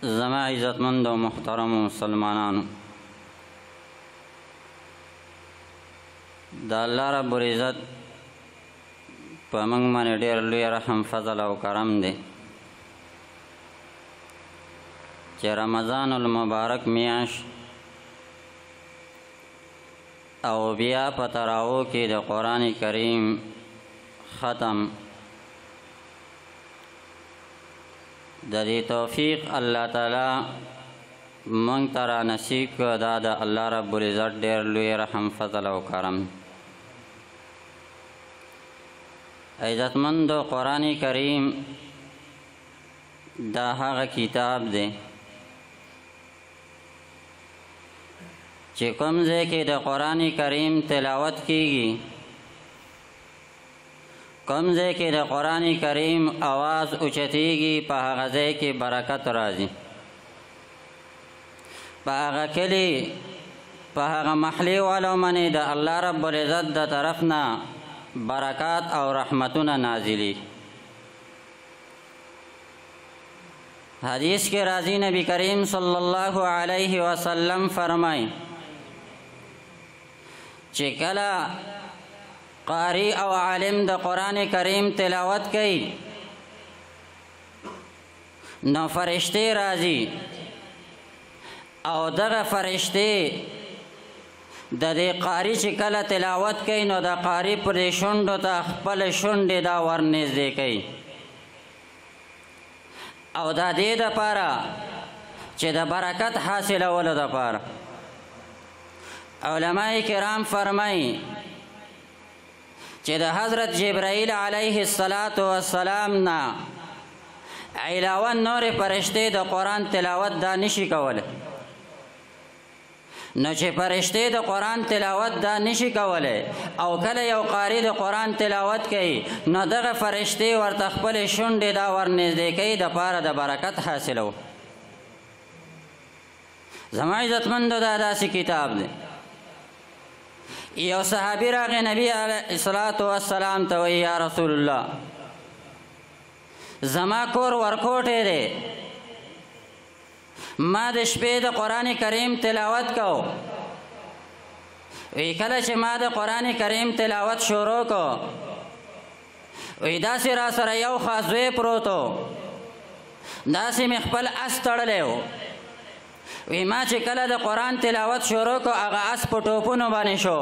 زما عزتمند و محترم مسلمانانو، د الله رب العزت په موږ باندې ډېر لوی رحم فضل او کرم دی چې رمضان المبارک میاشت او بیا په تراوو کې د قرآن کریم ختم د دې توفیق الله تعالی موږ ته را نصیب کړه. دا د الله رب العزت ډېر لوی رحم فضل او کرم. عزتمندو، قرآن کریم دا هغه کتاب دی چې کوم ځای کې د قرآن کریم تلاوت کیږي، کوم ځای کې د قرآن کریم आवाज اوچتیږي، په هغه ځای کې برکت راځي. په هغه کلی، په هغه محلې والو باندې د الله رب العزت د طرف نه برکات او رحمتونه نازلي. حدیث کې راځي، نبی کریم صلی الله علیه وسلم فرمایي چې کله قاری او عالم د قرآن کریم تلاوت کوي نو فرشتې راځي او دغه فرشتې د دې قاری چې کله تلاوت کوي نو د قاری پر شونډو ته خپل شونډې دا ورنږدې کوي او دا دې دپاره چې د برکت حاصلولو دپاره. علماء کرام فرمایي چې د حضرت جبرائیل علیه السلام نه علاوه نور فرشتې د قرآن تلاوت دا نشي کولی. نو چې فرشتې د قرآن تلاوت دا نشي کولی او کله یو قاری د قرآن تلاوت کوي نو دغه فرشتې ورته خپلې شونډې دا ورنږدې کوي د پاره د برکت حاصلو. زما عزتمندو، دا داسې کتاب دی. یو صحابي راغی نبی علیه السلام ته وایي یا رسول الله، زما کور ورکوټی دی، ما د شپې د قرآن کریم تلاوت کو. وی کله چې ما د قرآن کریم تلاوت شروع کو وی داسې را سره یو خازوی پروتو، داسې مې خپل اس تړلی و. وی ما چې کله د قرآن تلاوت شروع کو هغه اس په ټوپونو باندې شو.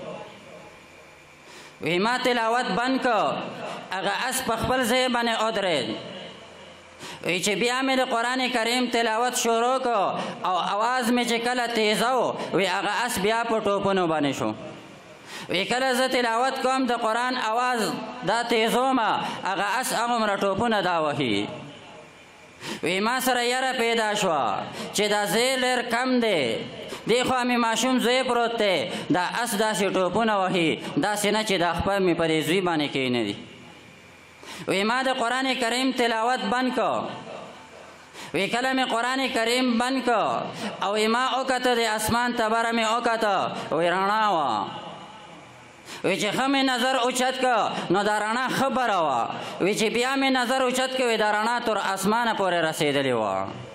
وی ما تلاوت بند کو هغه اس په خپل ځای باندې ودرېد. وی چې بیا مې د قرآن کریم تلاوت شروع کو او आवाज مې چې کله تیزه و وی هغه اس بیا په ټوپونو باندې شو. وی کله زه تلاوت کوم د قرآن आवाज دا تیزومه هغه اس هغومره ټوپونه دا وهي. وی ما سره یره پیدا شوه چې دا ځای لږ کم دی، دې خوا مې ماشوم زوی پروت دی، دا اس داسې ټوپونه وهي داسې نه چې دا خپه مې په دې زوی باندې کښېني. وی ما د قرآن کریم تلاوت بند کو. وی کله مې قرآن کریم بند کو او ما وکته د اسمان تبره مې وکته وی رڼا وه. وی چې ښه مې نظر اوچت که نو دا رڼا ښه بره وه. وی چې بیا مې نظر اوچت که وی دا رڼا تر اسمانه پورې رسېدلې وه.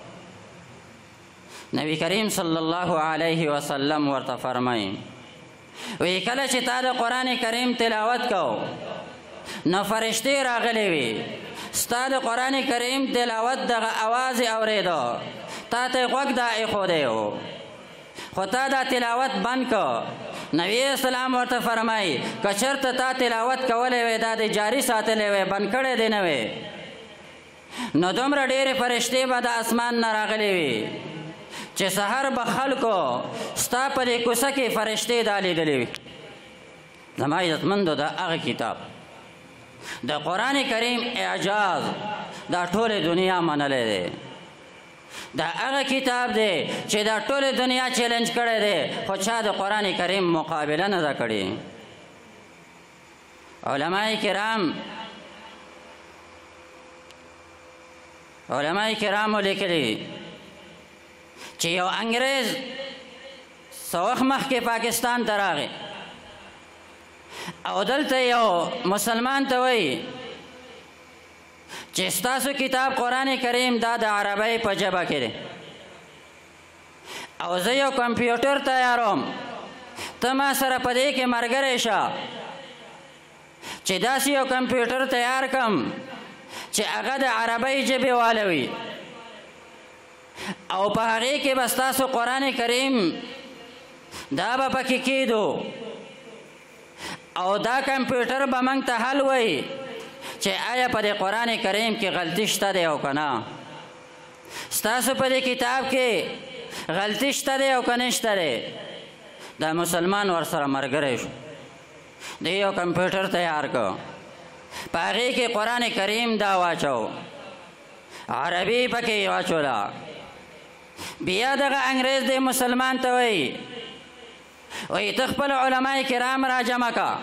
نبی کریم صلی الله علیه وسلم ورته فرمایي وی کله چې تا د قرآن کریم تلاوت کو نو فرشتې راغلی وي، ستا د قرآن کریم تلاوت دغه آواز یې اورېده، تا ته یې غوږ دا ایښودی و خو تا دا تلاوت بند کو. نبی اسلام ورته فرمایي که چېرته تا تلاوت کولی وی دا د جاري ساتلی وی بند کړی دی نه وی نو دومره ډېرې فرشتې به د اسمان نه راغلی وي چې سحر به خلکو ستا په دې کوڅه کې فرشتې دا لیدلې وي. زما عزتمندو، دا هغه کتاب د قرآن کریم اعجاز دا ټوله دنیا منلی دی. دا هغه کتاب دی چې دا ټوله دنیا چیلنج کړی دی خو چا د قرآن کریم مقابله نه ده کړې. علماء کرامو لیکلي چې یو انګریز څه وخت مخکې پاکستان ته راغی او دلته یو مسلمان ته وایي چې ستاسو کتاب قرآن کریم دا د عربی په ژبه کې دی او زه یو کمپیوټر تیاروم، ته ما سره په دې کې ملګری شه چې داسې یو کمپیوټر تیار کم چې هغه د عربی ژبې واله وي او په هغې کې به ستاسو قرآن کریم دا به پکې کېدو او دا کمپیوټر به موږ ته حل وایي چې آیا په دې قرآن کریم کې غلطي شته دی او که نه، ستاسو په دې کتاب کې غلطي شته دی او که نشته دی. دا مسلمان ورسره ملګری شو، دی یو کمپیوټر تیار کړ، په هغې کې قرآن کریم دا واچو، عربي پکې واچوله. بیا دغه انګریز دی مسلمان ته وایي وایي ته خپل علماء کرام را جمع که،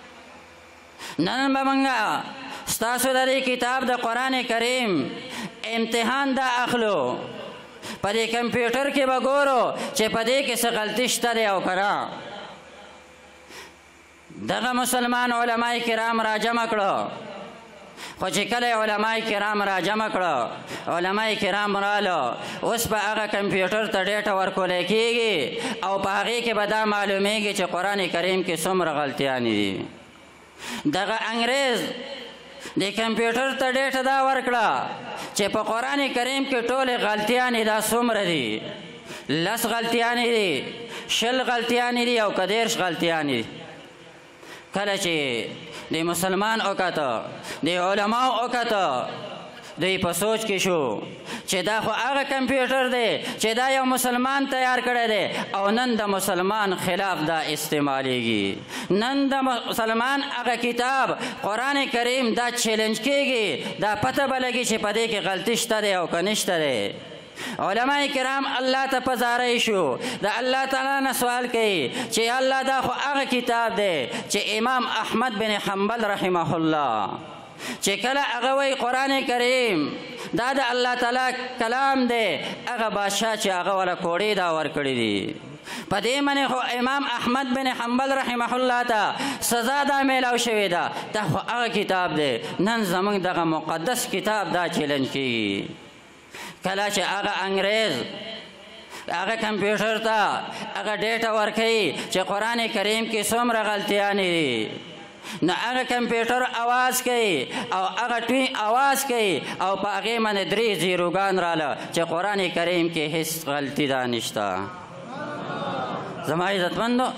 نن به موږ ستاسو د دې کتاب د قرآن کریم امتحان دا اخلو، په دې کمپیوټر کې به ګورو چې په دې کې څه غلطي شته دی او که نه. دغه مسلمان علماء کرام را جمع کړو، خو چې کله علماء کرام را جمع کړو، علماء کرام رالو، اوس به هغه کمپیوټر ته ډیټا ورکولی کېږي او په هغې کې به دا معلومیږي چې قرآن کریم کې څومره غلطیانې دي. دغه انګریز د کمپیوټر ته ډیټا دا ورکړه چې په قرآن کریم کې ټولې غلطیانې دا څومره دي، 10 غلطیانې دي، 20 غلطیانې دي او که 30 غلطیانې دي. کله چې د مسلمان وکاته، د علماو وکاته، دوی په سوچ کې شو چې دا خو هغه کمپیوټر دی چې دا یو مسلمان تیار کړی دی او نن د مسلمان خلاف دا استعمالیږي، نن د مسلمان هغه کتاب قرآن کریم دا چیلنج کېږي، دا پته به لګي چې په دې کې غلطي شته دی او که نشته دی. علماء کرام الله ته پزاری شو، د الله تعالی نه سوال کوي چې الله دا خو هغه کتاب دی چې امام احمد بن حنبل رحمه الله چې کله هغه وایي قرآن کریم دا د الله تعالی کلام دی، هغه بادشاه چې هغه وله کوړې دا ورکړي دي، په دې باندې خو امام احمد بن حنبل رحمه الله ته سزا دا میلاو شوې ده. دا خو هغه کتاب دی، نن زموږ دغه مقدس کتاب دا چیلنج کېږي. کله چې هغه انګریز هغه کمپیوټر ته هغه ډیټا ورکوي چې قرآن کریم کې څومره غلطیانې دي، نو هغه کمپیوټر آواز کوي او هغه ټوی آواز کوي او په هغې باندې 3 زیروګان راله چې قرآن کریم کې هیڅ غلطي دا نشته. زما عزتمندو،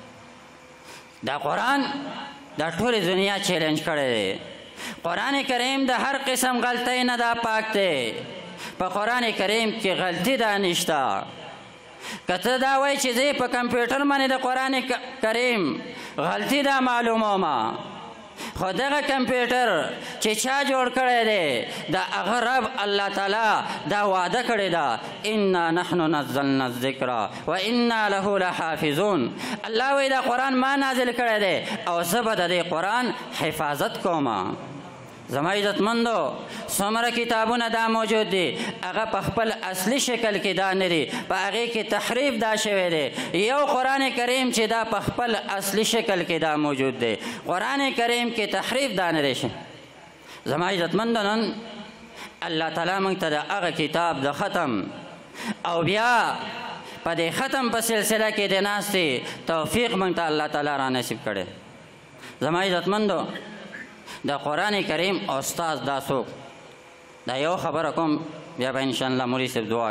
دا قرآن دا ټولې دنیا چیلنج کړی دی. قرآن کریم د هر قسم غلطۍ نه دا پاک دی، په قرآن کریم کې غلطي دا نشته. که ته دا وایي چې زه په کمپیوټر باندې د قرآن کریم غلطي دا معلومومه، خو دغه کمپیوټر چې چا جوړ کړی دی دا هغه رب الله تعالی دا وعده کړې ده، انا نحن نزلنا الذکر و انا له لحافظون. الله وایي دا قرآن ما نازل کړی دی او زه به د دې قرآن حفاظت کوم. زما عزتمندو، څومره کتابونه دا موجود دي هغه په خپل اصلي شکل کې دا نه دي، په هغې کې تحریف دا شوی دی. یو قرآن کریم چې دا په خپل اصلي شکل کې دا موجود دی، قرآن کریم کې تحریف دا نه دی. زما عزتمندو، نن الله تعالی موږ ته د هغه کتاب د ختم او بیا په دې ختم په سلسله کې د ناستې توفیق موږ ته الله تعالی را نصیب کړی. زما عزتمندو، د قرآن کریم استاد دا څوک؟ دا یو خبره کوم، بیا به انشاءالله مولوي صاحب دعا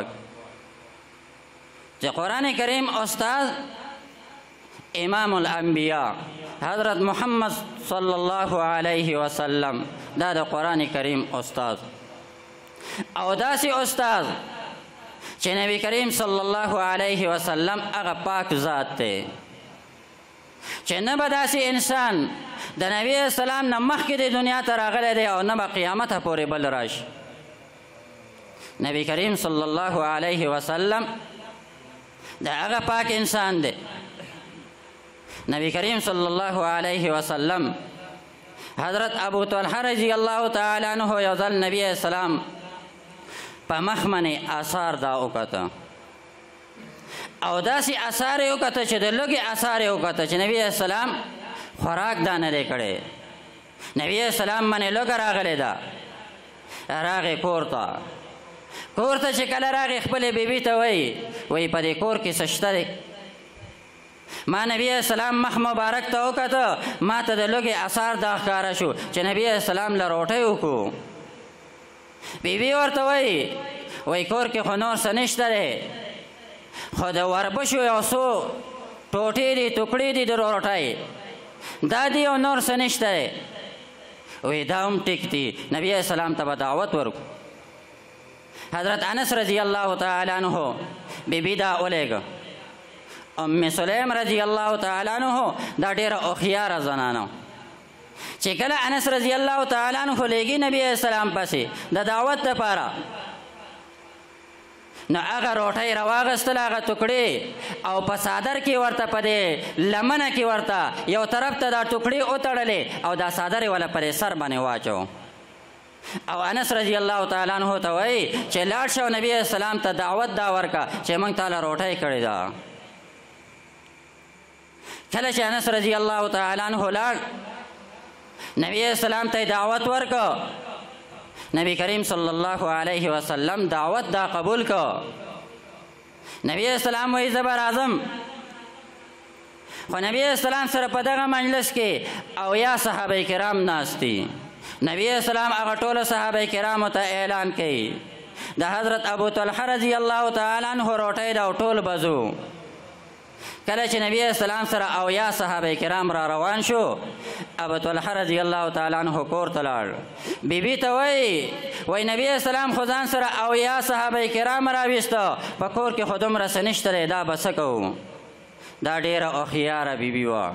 چې قرآن کریم استاد امام الانبیاء حضرت محمد صلی الله علیه وسلم دا د قرآن کریم استاد، او داسې استاد چې نبی کریم صلی الله علیه وسلم هغه پاک ذات دی چې نه به داسې انسان د نبی اسلام نه مخکې د دنیا ته راغلی دی او نه به قیامته پورې بل راشي. نبی کریم صلی الله علیه وسلم د هغه پاک انسان دی. نبی کریم صلی الله علیه وسلم حضرت ابو طلحه رضی الله تعالی عنه یو ځل نبی اسلام په مخ باندې آثار دا وکته او داسې آثار یې وکته چې د لږې آثار یې وکته چې نبی اسلام خوراک دا نه دی کړی، نبی اسلام باندې لږه راغلی ده. راغې کور ته چې کله راغې خپلې بیبي ته وایي په دې کور کې څه شته دی؟ ما نبی اسلام مخ مبارک ته وکته، ما ته د لوږې اثار دا ښکاره شو چې نبی اسلام له روټۍ وکړو. بیبي ورته وایي کور کې خو نور څه نشته دی، خو د وربشو یو څو ټوټې دي ټوکړې دي د روټۍ دا دی او نور څه نشته دی. وایي دا هم ټیک دي، نبی اسلام ته به دعوت ورکړو. حضرت انس رضی الله تعالی عنہ بیبي دا ولېږه. ام سلیم رضی الله تعالی عنہ دا ډیره هوښیاره زنانه چې کله انس رضی الله تعالی عنہ لېږي نبی اسلام پسې د دعوت دپاره، نو هغه روټۍ راواغېستله، هغه ټوکړې او په صادر کې ورته په دې لمنه کې ورته یو طرف ته دا ټوکړې وتړلې او دا صادر یې وله پر سر باندې واچو. او انس رضی الله تعالی عنہ ته وایي چې لاړ شه نبی اسلام ته دعوت دا ورکه چې موږ تاله روټۍ کړې ده. کله چې انس رضی الله تعالی عنہ لاړ نبی اسلام ته دعوت ورکه، نبی کریم صلی الله علیه وسلم دعوت دا قبول که. نبی اسلام وایي زه به راځم، خو نبی اسلام سره په دغه مجلس کې اویا صحابه کرام ناست دي. نبی اسلام هغه ټولو صحابه کرامو ته اعلان کوي د حضرت ابو طلحه رضی الله تعالی عنہ روټۍ ده او ټول بزو. کله چې نبی اسلام سره اویا صحابه کرام را روان شو، ابو طلحه رضی الله تعالی عنہ کور ته لاړ. بیبي ته وایي نبی اسلام خو ځان سره اویا صحابه کرام راویسته، په کور کې خو دومره څه نشته دی، دا به څه کوو؟ دا ډیره هوښیاره بیبي وه.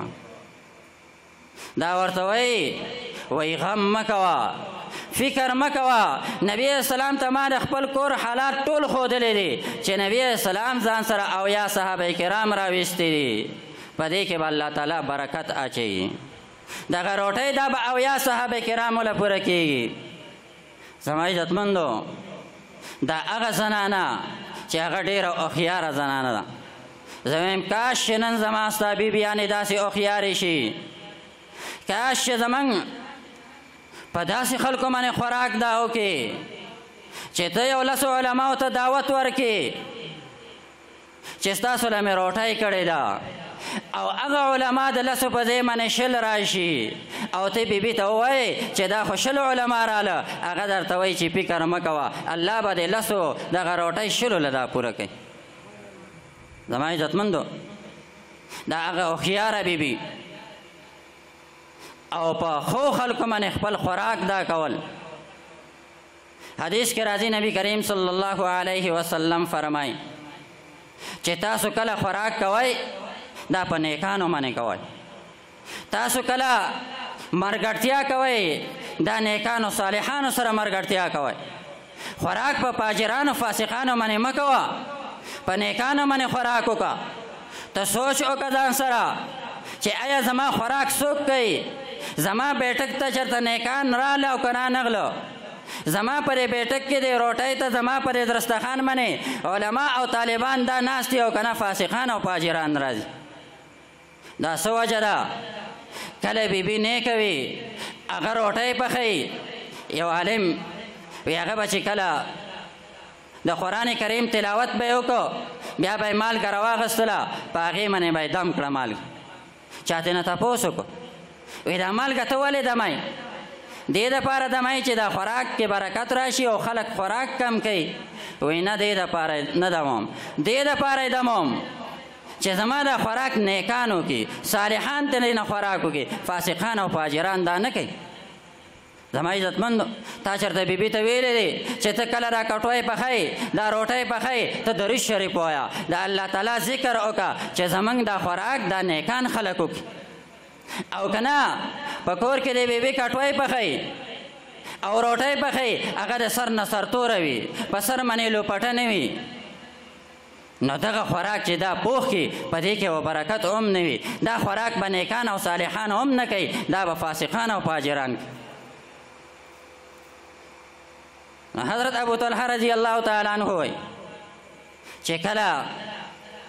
دا ورته وایي غم مه کوه، فکر مه کوه. نبی اسلام ته ما د خپل کور حالات ټول ښودلی دي چې نبی اسلام ځان سره اویا صحابه کرام راویستی دي، په دې کې به الله تعالی برکت اچوي. دغه روټۍ دا به اویا صحابه کرامو له پوره کېږي. زما عزتمندو، دا هغه زنانه چې هغه ډېره هوښیاره زنانه ده. زه وایم کاش چې نن زما ستا بیبیانې داسې هوښیارې شي، کاش چې زموږ په داسې خلکو باندې خوراک دا وکړي چې ته یو لسو علماو ته دعوت ورکړي چې ستاسو له مې روټۍ کړې ده، او هغه علما د لسو په ځای باندې شل راشي، او ته بیبي ته ووایې چې دا خو شل علما راله، هغه درته وایي چې فکر مه کوه، الله به د لسو دغه روټۍ شلو له دا پوره کوي. زما عزتمندو، دا هغه هوښیاره بیبي او په خو خلکو باندې خپل خوراک دا کول. حدیث کې راځي نبی کریم صلی الله علیه وسلم فرمایي چې تاسو کله خوراک کوئ دا په نیکانو باندې کوئ، تاسو کله مرګړتیا کوئ دا نیکانو صالحانو سره مرګړتیا کوئ. خوراک په فاجرانو فاسقانو باندې مه کوه، په نیکانو باندې خوراک وکړه. ته سوچ وکړه ځان سره چې آیا زما خوراک څوک کوي؟ زما بیٹک ته چېرته نیکان راله او که رانغله؟ زما پرې بیٹک کې دی روټۍ ته زما پرې دسترخوان باندې علما او طالبان دا ناست دي او که نه فاسقان او فاجران راځي. دا څه وجه ده؟ کله بیبي نیکه وي هغه روټۍ پخوي. یو عالم وي هغه به چې کله د قرآن کریم تلاوت به یې وکړو بیا به یې مالګه راواخیستله، په هغې باندې به یې دم کړه مالګه. چا ترې نه تپوس وکړو وی دا مالګه ته ولې دمئ؟ دې دپاره دمئ چې دا خوراک کې برکت راشي او خلک خوراک کم کوي. وی نه دې دپاره نه دموم، دې دپاره یې دموم چې زما دا خوراک نیکانو کې صالحان ته نه خوراک وکړي، فاسقان او فاجران دا نه کوي. زما عزتمندو، تا چېرته بیبي ته ویلی دی چې ته کله دا کټوۍ پخوئ دا روټۍ پخوئ ته درود شریف ووایه، د الله تعالی ذکر وکړه چې زموږ دا خوراک دا نیکان خلک وکړي. او که نه په کور کې د بیبي کټوۍ پخوئ او روټۍ پخوئ هغه د سر نه سرتوره وي، په سر باندې لوپټه نه وي، نو دغه خوراک چې دا پوخ کي په دې کې و برکت هم نه وي. دا خوراک به نیکان او صالحان هم نه کوي، دا به فاسقان او فاجران کوي. حضرت ابو طلحه رضی الله تعالی عنہ وایي چې کله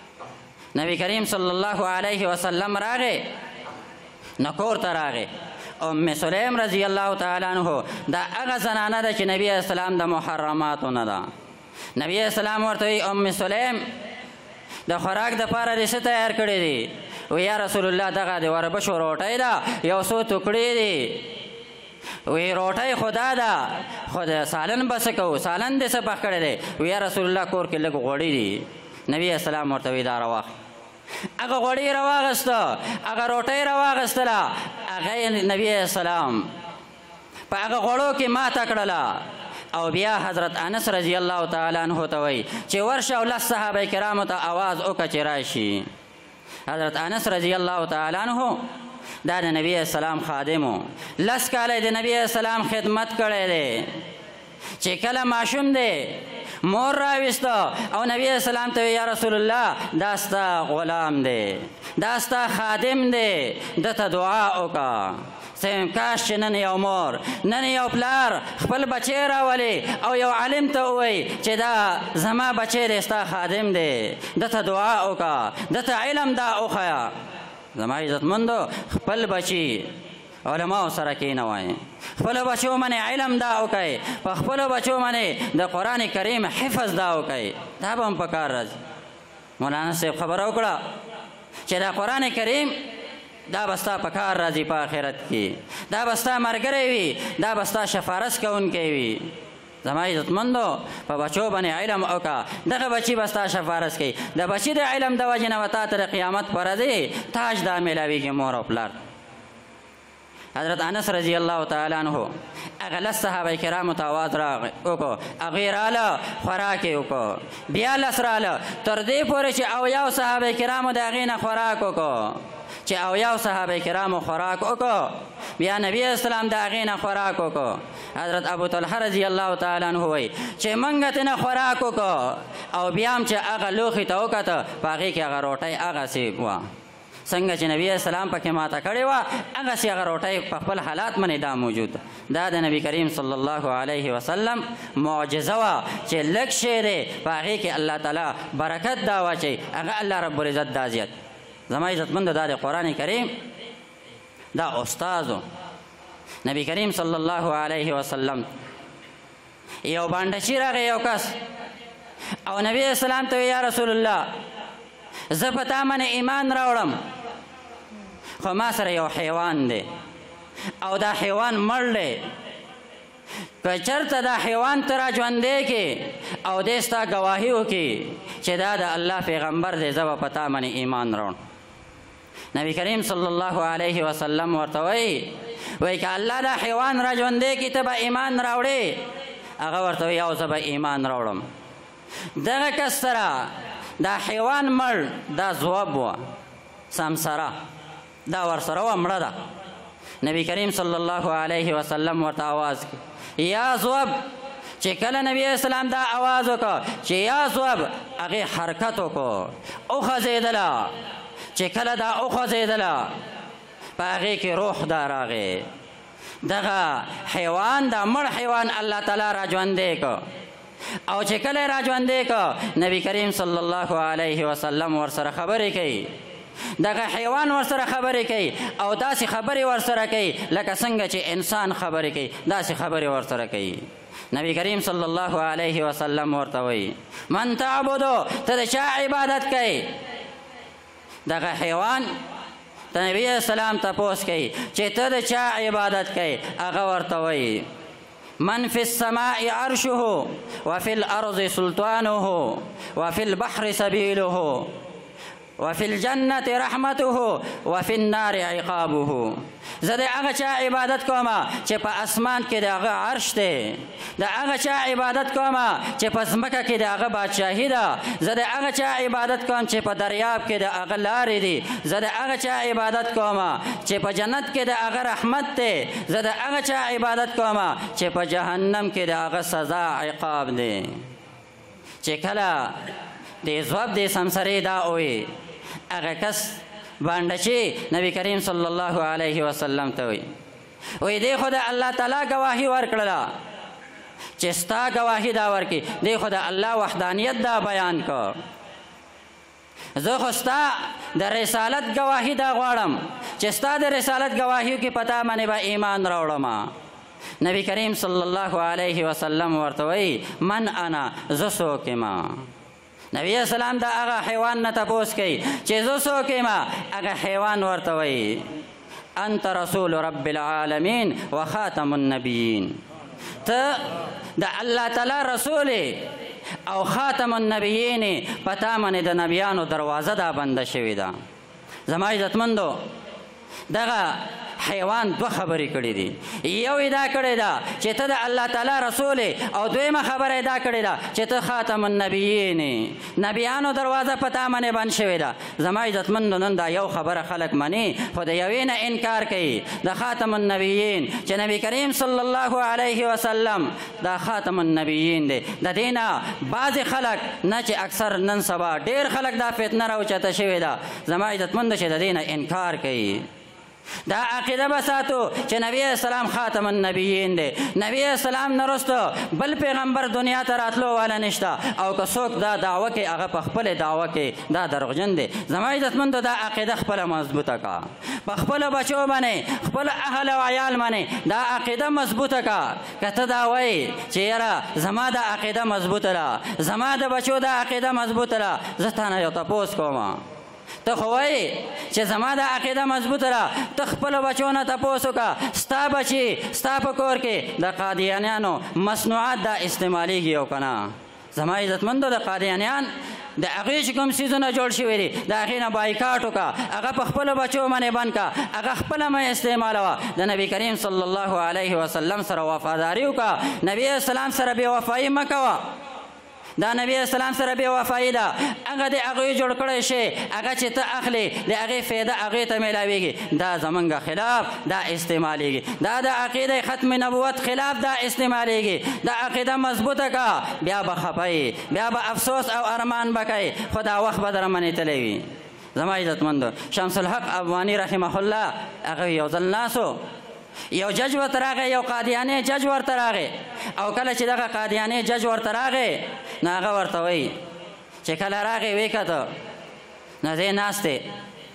نبی کریم صلی الله علیه وسلم راغی نو کور ته راغی ام سلیم رضی الله تعالی عنہ دا هغه زنانه ده چې نبی اسلام د محرماتو نه ده. نبی اسلام ورته وی ام سلیم د خوراک د پاره دې څه تیار کړی دی؟ و یا رسول الله دغه د وربشو روټۍ ده یو څو ټوکړې دي. وی روټۍ خدا ده خو د سالن به څه کوو؟ سالن دې څه پخ کړی دی؟ و یا رسول الله کور کې لږ غوړي دي. نبی اسلام ورته وی دا راواخ. هغه غوړي راواغسته، هغه روټۍ راواغستله، هغه نبی اسلام په هغه غوړو کې ماته کړله. او بیا حضرت انس رضی الله تعالی عنہ ته وی چې ورشه او لس صحابه کرامو ته آواز وکړه چې راشي. حضرت انس رضی الله تعالی عنہ دا د نبی اسلام خادمو، لس کاله د نبی اسلام خدمت کړی دی. چې کله ماشوم دی مور راویسته او نبی اسلام ته یا رسول الله دا ستا غلام دی، دا ستا خادم دی، دته دعا وکړه. کاش چې نن یو مور نن یو پلار خپل بچی راولي او یو عالم ته ووایي چې دا زما بچی دی ستا خادم دی، دته دعا وکړه، دته علم دا وښیه. زما عزتمندو خپل بچی علماو سره کېنوئ، خپلو بچو باندې علم دا وکئ، په خپلو بچو باندې د قرآن کریم حفظ دا وکئ. دا به هم په کار راځي. مولانا صاحب خبره وکړه چې دا قرآن کریم دا به ستا په کار راځي په آخرت کې، دا به ستا ملګری وي، دا به ستا شفارس کوونکی وي. زما عزتمندو په بچو باندې علم وکړه، دغه بچي به ستا شفارس کوي. د بچي د علم د وجې نه به تا ته د قیامت په ورځې تاج دا میلاویږي مور او پلار. حضرت انس رضی الله تعالی عنہ هغه لس صحابه کرامو ته آواز وکړو، هغوی راله خوراک یې وکړو. بیا لس راله تر دې پورې چې اویاو صحابه کرامو د هغې نه خوراک وکړو. چې اویاو صحابه کرامو خوراک وکړو بیا نبی اسلام د هغې نه خوراک وکړو. حضرت ابو طلحه رضی الله تعالی عنہ وایي چې موږ ته نه خوراک وکړو او بیا هم چې هغه لوښي ته وکته په هغې کې هغه روټۍ هغسې وه څنګه چې نبی اسلام پکې ماته کړې وه هغسې هغه روټۍ په خپل حالات باندې دا موجود ده. دا د نبی کریم صلی الله علیه وسلم معجزه وه چې لږ شی دی په هغې کې الله تعالی برکت دا واچوي، هغه الله رب العزت دا زیات. زما عزتمندو دا د قرآن کریم دا استازو. نبی کریم صلی الله علیه وسلم یو بانډچي راغی یو کس او نبی اسلام ته یا رسول الله زه په تا باندې ایمان راوړم خو ما سره یو حیوان دی او دا حیوان مړ دی، که چېرته دا حیوان ته را ژوندی کړې او دی ستا ګواهي وکړي چې دا د الله پیغمبر دی زه به په تا باندې ایمان راوړم. نبی کریم صلی الله علیه وسلم ورته وایي که الله دا حیوان را ژوندی کړي ته به ایمان راوړې؟ هغه ورته وایي او زه به ایمان راوړم. دغه کس سره دا حیوان مړ دا ذوب وه سمسره دا ورسره وه مړه ده. نبی کریم صلی الله علیه وسلم ورته آواز کړي یا ذوب. چې کله نبی اسلام دا آواز وکړه چې یا ذوب هغې حرکت وکړو وخځېدله. چې کله دا وخځېدله په هغې کې روح دا راغی. دغه حیوان دا مړ حیوان الله تعالی را ژوندی کړ او چې کله را ژوندی کړ نبی کریم صلی الله علیه وسلم ورسره خبرې کوي. دغه حیوان ورسره خبرې کوي او داسې خبرې ورسره کوي لکه څنګه چې انسان خبرې کوي داسې خبرې ورسره کوي. نبی کریم صلی الله علیه وسلم ورته وایي من تعبدو ته د چا عبادت کوي؟ دغه حیوان ته نبی اسلام تپوس کوي چې ته د چا عبادت کوي؟ هغه ورته وایي من فی السماء عرشه وفي الأرض سلطانه وفي البحر سبيله وفي الجنة رحمته وفي النار عقابه. زه د هغه چا عبادت کوم چې په اسمان کې د هغه عرش دی، د هغه چا عبادت کوم چې په ځمکه کې د هغه بادشاهي ده، زه د هغه چا عبادت کوم چې په دریاب کې د هغه لارې دي، زه د هغه چا عبادت کوم چې په جنت کې د هغه رحمت دی، زه د هغه چا عبادت کوم چې په جهنم کې د هغه سزا عقاب دی. چې کله د ذوب د سمسرې دا وایي هغه کس باندې نبی کریم صلی الله علیه وسلم ته وایي دی خو د الله تعالی ګواهي ورکړله چې ستا ګواهي دا ورکړي، دی خو د الله وحدانیت دا بیان کړ. زه خو ستا د رسالت ګواهي دا غواړم چې ستا د رسالت ګواهیو کې پتا باندې به ایمان راوړم. نبی کریم صلی الله علیه وسلم ورته وایي من انا، زه څوک یم؟ نبی اسلام دا هغه حیوان نه تپوس کوي چې زه څوک یم. هغه حیوان ورته وایي انت رسول رب العالمین و خاتم النبیین، ته د الله تعالی رسول او خاتم النبیین، پتا باندې د نبیانو دروازه دا بنده شوې ده. زما عزتمندو دغه حیوان دوه خبرې کړې دي. یو یې دا کړې ده چې ته د الله تعالی رسول او دویمه خبره یې دا کړې ده چې ته خاتم النبیین، نبیانو دروازه په تا باندې بند شوې ده. زما عزتمندو نن دا یو خبره خلک مني خو د یوې نه انکار کوي، د خاتم النبیین چې نبی کریم صلی الله علیه وسلم دا خاتم النبیین دی. د دې نه بعضې خلک نه چې اکثر نن سبا ډېر خلک دا فتنه راوچته شوې ده. زما عزتمندو چې د دې نه انکار کوي، دا عقیده به ساتو چې نبی اسلام خاتم النبیین دی. نبی اسلام نه وروسته بل پیغمبر دنیا ته راتلو والا نشته، او که څوک دا دعوه کوي هغه په خپله دعوه کې دا دروغجن دی. زما عزتمندو دا عقیده خپله مضبوطه کا، په خپلو بچو باندې خپل اهل او عیال باندې دا عقیده مضبوطه کا. که ته دا وایي چې یاره زما دا عقیده مضبوطه ده، زما د بچو دا عقیده مضبوطه ده، زه تا نه یو تپوس کوم. ته خو وایي چې زما د عقیده مضبوطه ده، ته خپلو بچو نه تپوس وکړه ستا بچي ستا په کور کې د قادیانیانو مصنوعات دا استعمالیږي او که نه. زما عزتمندو د قادیانیان د هغې چې کوم څیزونه جوړ شوي دي د هغې نه بایکاټ وکړه، هغه په خپلو بچو باندې بند کړه، هغه خپله مه استعمالوه. د نبي کریم صلی الله علیه وسلم سره وفاداري وکړه، نبي اسلام سره بې وفایي مه کوه. دا نبی اسلام سره بې وفایي ده. هغه د هغوی جوړ کړی شی هغه چې ته اخلي د هغې فایده هغې ته میلاویږي، دا زمونږ خلاف دا استعمالیږي. دا د عقیده ختم نبوت خلاف دا استعمالیږي. دا عقیده مضبوطه که بیا به خفه بیا به افسوس او ارمان به کوي، خو دا وخت به در منېتلی وي. زما عزتمندو شمس الحق افغاني رحمه الله هغه یو ځل ناسو، یو جج ورته راغی، یو قادیانی جج ورته راغی، او کله چې دغه قادیانی جج ورته راغی نو هغه ورته وایي چې کله راغی ویې کته نو دی ناست دی،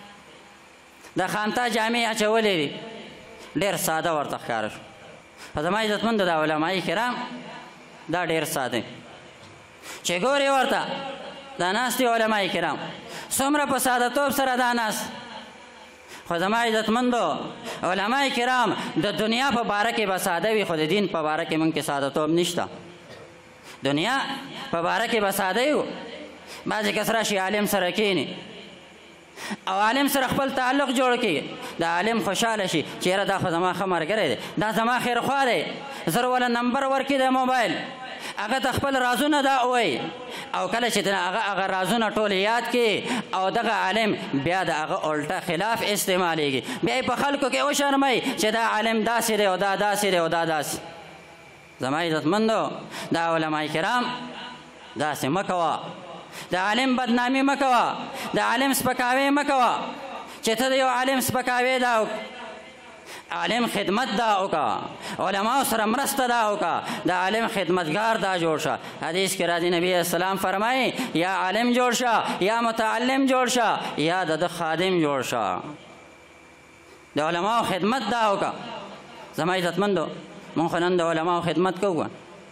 د خانتا جامې اچولې دي، ډېر ساده ورته ښکاره شو. په زما عزتمندو د علمای کرام دا ډېر ساده چې ګورې ورته دا ناست دي علمای کرام څومره په سادهتوب سره دا ناست. خو زما عزتمندو علماء کرام د دنیا په باره کې به ساده وي، خو د دین په باره کې موږ کې سادهتوب نشته. دنیا په باره کې به ساده یو، بعضې کس راشي عالم سره کښېني او عالم سره خپل تعلق جوړ کړي، د عالم خوشحاله شي چې یاره دا خو زما ښه ملګری دی، دا زما خیرخوا دی، زر وله نمبر ورکړي د موبایل، هغه ته خپل رازونه دا وایي، او کله چې هغه رازونه ټول یاد کړي او دغه عالم بیا د هغه الټه خلاف استعمالیږي، بیا یې په خلکو کې وشرموي چې دا عالم داسې دی او دا داسې دی او دا داسې. زما عزتمندو دا علماء کرام داسې مه کوه، د عالم بدنامي مه کوه، د عالم سپکاوی مه کوه چې ته د یو عالم سپکاوی دا عالم خدمت دا وکړه، علماء سره مرسته دا وکړه، د عالم خدمتګار دا جوړ شه. حدیث کې راځي نبی اسلام فرمایي یا عالم جوړ شه یا متعلم جوړ شه یا د خادم جوړ شه. د علماء خدمت دا وکړه. زما عزتمندو مونږ خو نن د علماء خدمت کوو،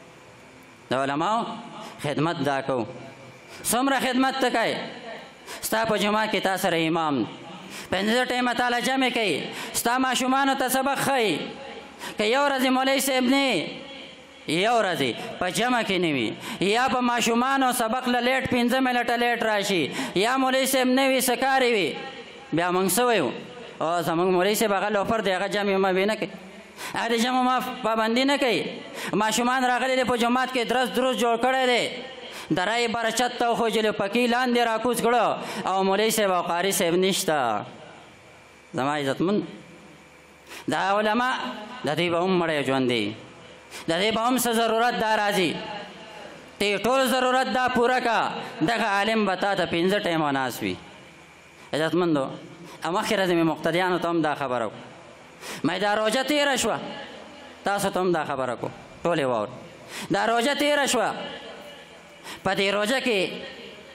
د علماء خدمت دا کوو. څومره خدمت ته کوې؟ ستا په جمعه کې تا سره امام 5 ټیمه تاله جمع کوي، ستا ماشومانو ته سبق ښایي. که یو ورځې مولوي صاحب نه یو ورځې په جمع کې نه وي، یا په ماشومانو سبق له لیټ 15 منټه لیټ راشي، یا مولوي صاحب نه وي سکارې وي، بیا موږ څه وایو؟ او زموږ مولوي صاحب هغه لوفر دی، هغه جمع ما نه کوي، هغه د جمع ما پابندي نه کوي. ماشومان راغلي دي په جومات کې درس جوړ کړی دی، درای برچت ته وخوجلې پکې لاندې راکوز کړه او مولوي صاحب او قاري صاحب نشته. زما عزتمند دا علما د دې به هم مړی ژوند دی، د دې به هم څه ضرورت دا راځي، ته ټول ضرورت دا پوره کا، دغه عالم به تا ته 5 ټیمه ناست وي. عزتمندو مخکې ورځې مې مقتدیانو ته هم دا خبره وکړه، مې دا روژه تېره شوه، تاسو ته هم دا خبره کړو، ټولې واورئ. دا روژه تېره شوه، په دې روژه کې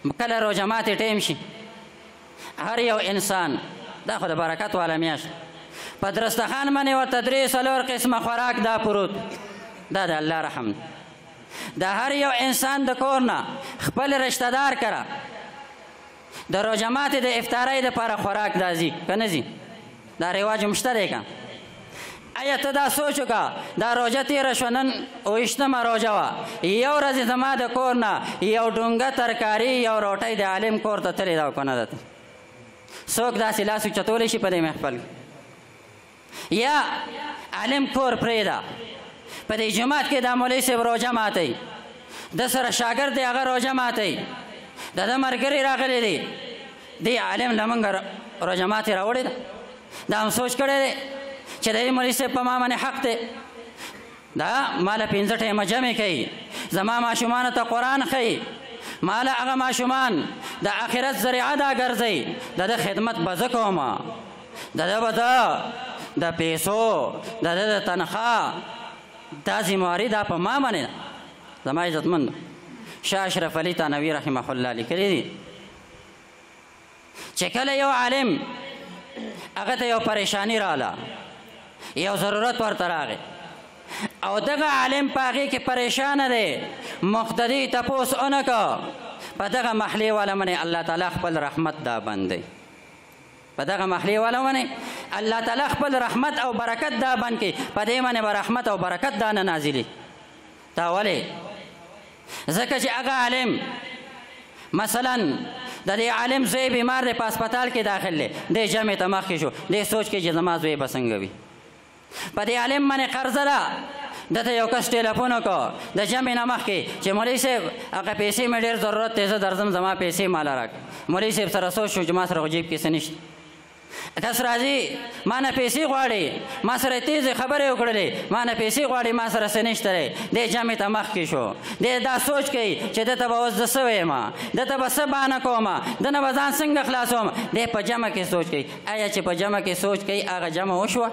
کله روژه ماتې ټیم شي هر یو انسان دا خو د برکت والا میاشت په درستخان باندې ورته 3-4 قسمه خوراک دا پروت دا د الله رحم د هر یو انسان د کور نه خپل رشته دار کره د روژه ماتې د افطارۍ دپاره خوراک دا ځي که نه ځي دا رواج هم شته دی که ایا ته دا سوچ وکړه دا روژه تېره شوه نن 28مه روژه وه یو ورځې زما د کور نه یو ډونګه ترکاري یو روټۍ د عالم کور ته تلې ده او که نه ده څوک داسې لاس اوچتولی شي په دې محفل یا عالم کور پرېږده په دې جومات کې دا مولوي صاحب روژه ماتوي د سره شاګرد دی هغه روژه ماتوي د ده ملګري راغلی دی دې عالم له موږ روژه ماتې راوړې ده دا هم سوچ کړی دی چې د دې مولوي صاحب په ما باندې حق دی دا ما له 5 ټیمه جمع کوي زما ماشومانو ته قرآن ښیي ما له هغه ماشومان د آخرت ذریعه دا ګرځئ د ده خدمت به زه کوم د ده به زه د پیسو د ده د تنخوا دا ذمهواري دا په ما باندې ده زما عزتمندو شاه اشرف علي تانوي رحمه الله لیکلي دي چې کله یو عالم هغه ته یو پریشانی راغله یو ضرورت ورته راغی او دغه عالم په هغې کې پریشانه دی مقتدي تپوس ونه که په دغه محلې والا باندې الله تعالی خپل رحمت دا بند دی په دغه محلې والا باندې الله تعالی خپل رحمت او برکت دا بند کوي په دې باندې به رحمت او برکت دا نه نازلي دا ولې ځکه چې هغه عالم مثلا د دې عالم زوی بیمار دی په هسپتال کې داخل دی دی جمع ته مخکې شو دی سوچ کې چې زما زوی به څنګه وي په دې عالم باندې قرضه ده دته یو کس ټلیفون وکړو د جمع نه مخکې چې مولوي صاحب هغه پیسې مې ډېر ضرورت دی زه درځم زما پیسې ماله راکړه مولوي صاحب سره سوچ شو چې ما سره خو جیب کې څه نشته کس راځي ما نه پیسې غواړي ما سره تیزې خبرې وکړلې ما نه پیسې غواړي ما سره څه نشته دی دی جمع ته مخکې شو دی دا سوچ کوي چې دته به اوس زه څه ویم دته به څه بهانه کوم دنه به ځان څنګه خلاصوم دی په جمع کې سوچ کوي آیا چې په جمع کې سوچ کوي هغه جمع وشوه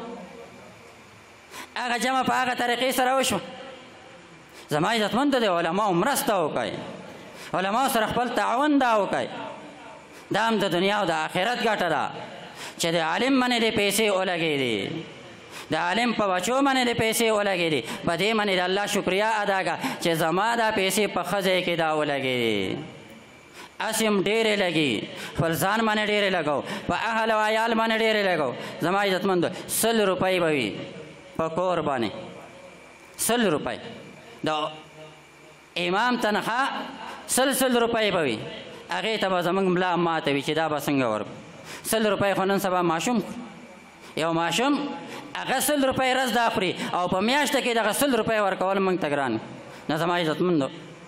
هغه جمع په هغه طریقې سره وشوه زما عزتمندو د علماو مرسته وکړئ علماو سره خپل تعاون دا وکړئ دا هم د دنیا او د آخرت ګټه ده چې د عالم باندې د پیسې ولګېدې د عالم په بچو باندې د پیسې ولګېدې په دې باندې د الله شکریا ادا کړه چې زما دا پیسې په ښه ځای کې دا ولګېدې هسې هم ډېرې لګي خپل ځان باندې ډېرې لګو په اهل او عیال باندې ډېرې لګو زما عزتمندو 100 روپۍ به وي په کور باندې 100 روپۍ د امام تنخوا 100 روپۍ به وي هغې ته به زموږ ملا ماته وي چې دا به څنګه ورکړو 100 روپۍ خو نن سبا ماشوم یو ماشوم هغه 100 روپۍ ورځ دا خوري او په میاشته کې دغه 100 روپۍ ورکول موږ ته ګران نه زما عزتمندو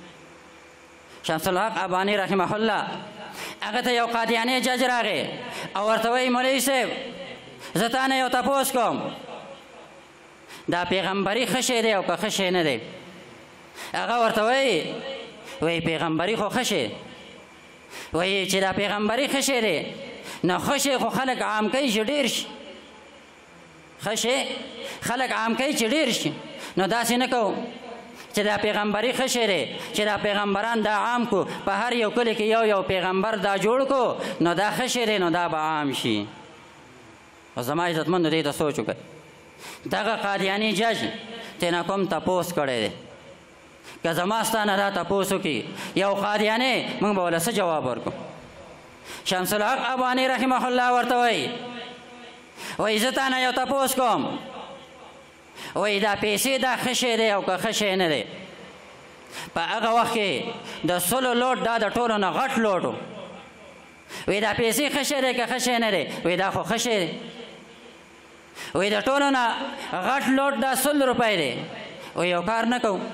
شمس الحق اباني رحمه الله هغه ته یو قادیانی جج راغی او ورته وایي مولوي صاحب زه تا نه یو تپوس کوم دا پیغمبري ښه شی دی او که ښه شی نه دی هغه ورته وایي پیغمبري خو ښه شی وایي چې دا پیغمبري ښه شی دی نه ښه شی خو خلک عام کوي چې ډېر شي ښه شی خلک عام کوي چې ډېر شي نو داسې نه کوو چې دا پیغمبري ښه شی دی چې دا پیغمبران دا عام کو په هر یو کلي کې یو پیغمبر دا جوړ کو نو دا ښه شی دی نو دا به عام شي او زما عزتمندو دې ته سوچ وکړئ دغه قادیانی جج تینا کوم تپوس کړی دی که زما ستا نه دا تپوس وکړي یو قادیانی موږ به وله څه جواب ورکړو شمس الحق اباني رحمه الله ورته وایي زه تا نه یو تپوس کوم وایي دا پیسې دا ښه شی دی او که ښه شی نه دی په هغه وخت کې د 100 لوټ دا د ټولو نه غټ لوټ و وایي دا پیسې ښه شی دی که ښه شی نه دی وایي دا خو ښه شی دی وایي د ټولو نه غټ لوټ دا 100 روپۍ دی وایي یو کار نه کوو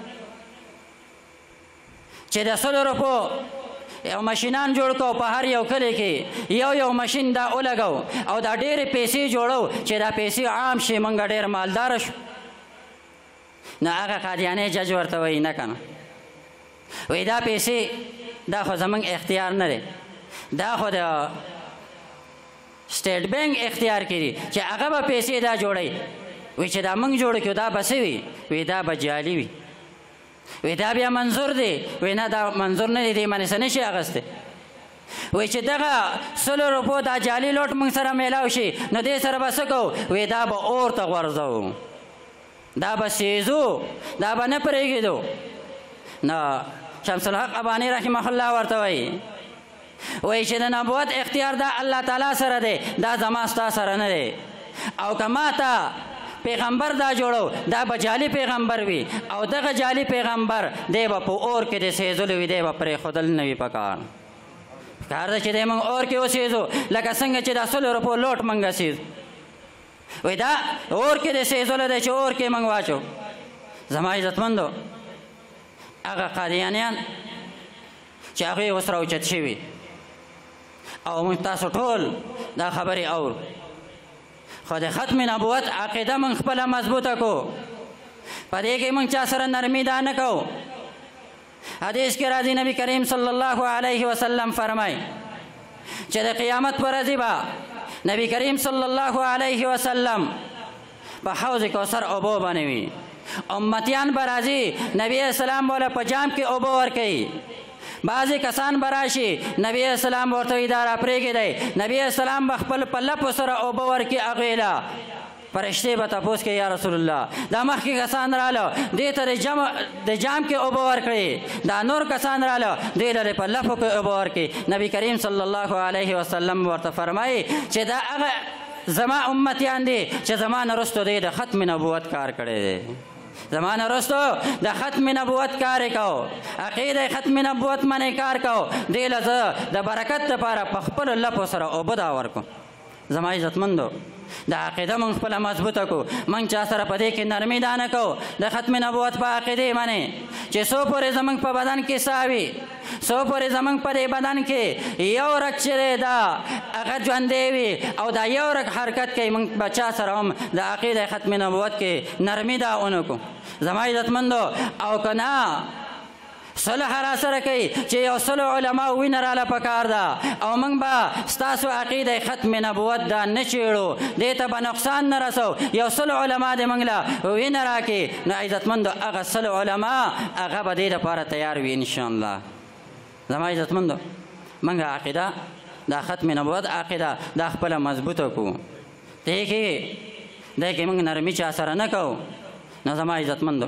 چې د 100 روپو یو ماشینان جوړ کو په هر یو کلی کې یو ماشین دا ولګو او دا ډېرې پیسې جوړو چې دا پیسې عام شي موږ ډېر مالداره شو نو هغه قادیانی جج ورته وایي نه که نه وایي دا پیسې دا خو زموږ اختیار نه دی دا خو د سټیټ بینک اختیار کړي چې هغه به پیسې دا جوړوي وایي چې دا موږ جوړ کړو دا به څه وي وایي دا به جعلي وي وی دا بیا منظور دی وی نه دا منظور نه دی دی باندې څه نشي اخیستی وایي چې دغه 100 روپو دا جعلي لوټ موږ سره میلاو شي نو دې سره به څه کوو؟ وایي دا به اور ته غورځوو، دا به سیزو، دا به نه پرېږدو. نو شمس الحق اباني رحمه الله ورته وایي وایي چې د نبوت اختیار دا الله تعالی سره دی، دا زما ستا سره نه دی. او که ما ته پیغمبر دا جوړو دا به جعلي پیغمبر وي او دغه جعلي پیغمبر دی به په اور کې د سیزلو وي، دی به پرېښودل نه وي پکار. کار ده چې دی موږ اور کې وسیزو لکه څنګه چې دا 100 روپو لوټ موږ سیزو. وایي دا اور کې د سیزلو دی چې اور کې موږ واچو. زما عزتمندو هغه قادیانیان چې هغوی اوس راوچت شوي او موږ تاسو ټول دا خبرې اورو، خو د ختم نبوت عقیده موږ خپله مضبوطه کو، په دې کې موږ چا سره نرمي دا نه کوو. حدیث کې راځي نبی کریم صلی الله علیه وسلم فرمایي چې د قیامت پر ورځ به نبی کریم صلی الله علیه وسلم په حوض کوثر اوبه باندې وي، امتیان به راځي نبی اسلام بوله په جام کې اوبه ورکوي. بعضې کسان به راشي نبی اسلام ورته وایي دا راپرېږدئ، نبی اسلام به خپل په لپو سره اوبه ورکړي هغوی له. فرشتې به تپوس کوي یا رسول الله دا مخکې کسان راله دې ته د جام کې اوبه ورکړي، دا نور کسان راله دې له په لپو کې اوبه ورکړي. نبی کریم صلی الله علیه وسلم ورته فرمایي چې دا هغه زما امتیان دي چې زما نه وروسته دی د ختم نبوت کار کړی دی، زما نه وروسته د ختم نبوت کار یې کو، عقیده ختم نبوت باندې کار کو. دې له زه د برکت لپاره په خپلو لپو سره اوبه دا ورکړم. زما عزتمندو دا عقیده موږ خپله مضبوطه کو، موږ چا سره په دې کې نرمي دا نه کوو د ختم نبوت په عقیدې باندې چې څو پورې زموږ په بدن کې ساه وي، څو پورې زموږ په دې بدن کې یو رګ چې دی دا هغه ژوندی وي او دا یو رګ حرکت کوي، موږ به چا سره هم د عقیده ختم نبوت کې نرمي دا ونه کو. زما عزتمندو او که نه صلح را سره کوي چې یو 100 علما وینه راله پکار ده او موږ به ستاسو عقیده ختم نبوت دا نه چیړو، دې ته به نقصان نه رسو، یو 100 علما دې موږ له وینه راکړي. نو عزتمندو هغه 100 علما هغه به دې دپاره تیار وي انشاءالله. زما عزتمندو موږ عقیده دا ختم نبوت عقیده دا خپله مضبوطه کو، دې کې موږ نرمي چا سره نه کوو. نو زما عزتمندو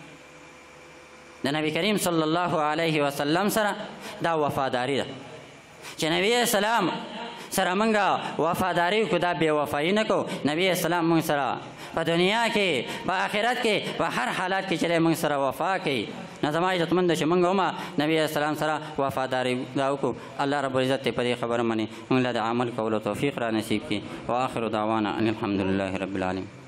د نبی کریم صلی الله علیه وسلم سره دا وفاداری ده چې نبی اسلام سره موږ وفاداری وکړو، دا بې وفایي نه کوو. نبی اسلام موږ سره په دنیا کې په آخرت کې په هر حالات کې چې دی موږ سره وفا کوي. نو زما عزتمندو چې موږ هم نبی اسلام سره وفاداری دا وکړو. الله رب العزت په دې خبره باندې موږ له د عمل کولو توفیق را نصیب کړي. واخر دعوانا ان الحمد لله رب العالمین.